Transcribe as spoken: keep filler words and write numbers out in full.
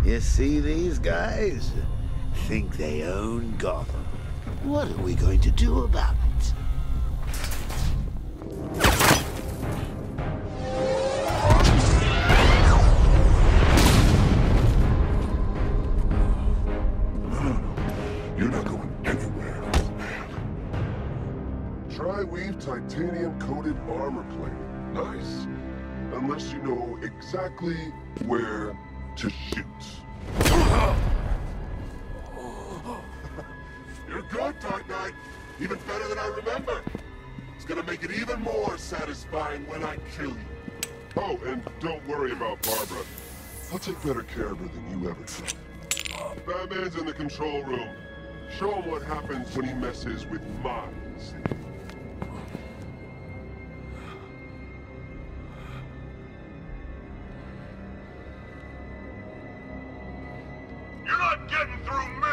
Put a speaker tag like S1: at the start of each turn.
S1: You see these guys? Think they own Gotham. What are we going to do about it?
S2: You're not going anywhere, man. Tri-weave titanium-coated armor plate. Nice. Unless you know exactly where to shoot. You're good, Dark Knight. Even better than I remember. It's gonna make it even more satisfying when I kill you. Oh, and don't worry about Barbara. I'll take better care of her than you ever did. Batman's in the control room. Show him what happens when he messes with minds.
S3: You're not getting through me!